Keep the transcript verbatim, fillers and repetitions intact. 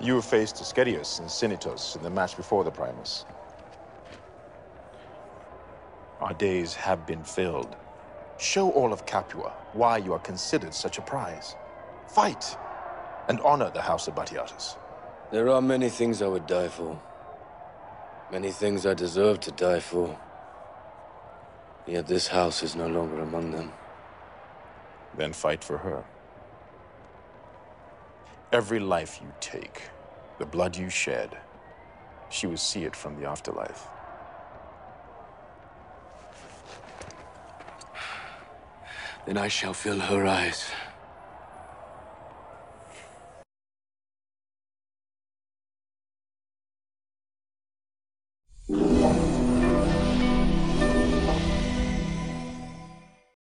You faced Ascetius and Sinitos in the match before the Primus. Our days have been filled. Show all of Capua why you are considered such a prize. Fight, and honor the House of Batiatus. There are many things I would die for. Many things I deserve to die for. Yet this house is no longer among them. Then fight for her. Every life you take, the blood you shed, she will see it from the afterlife. Then I shall fill her eyes